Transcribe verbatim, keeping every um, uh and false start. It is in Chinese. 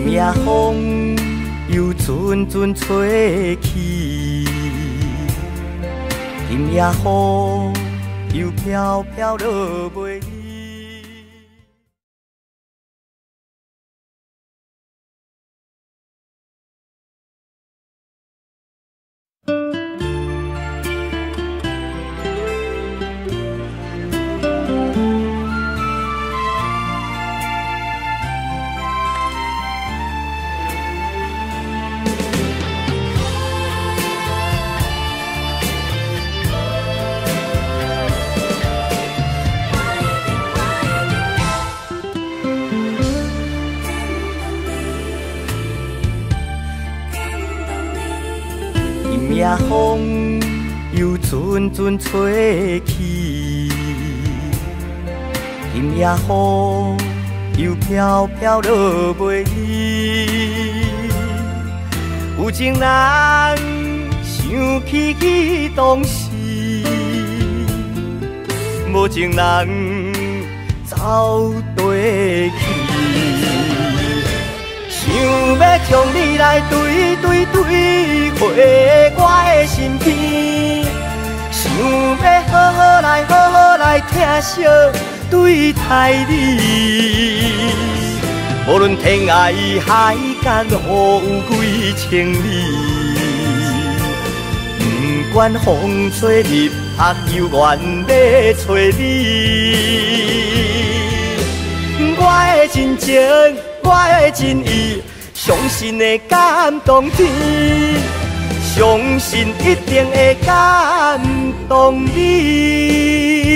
今夜风又阵阵吹起，今夜雨又飘飘落袂离。今夜风又阵阵吹起，今夜雨又飘飘落袂离。有情人想起去当时，无情人走地去。想要将你来对对对回我的身边，想要好好来好好来疼惜对待你。无论天涯海角路有几千里，不管风吹日晒，犹原要找你。我的真情，我的真意，相信会感动天，相信一定会感动你。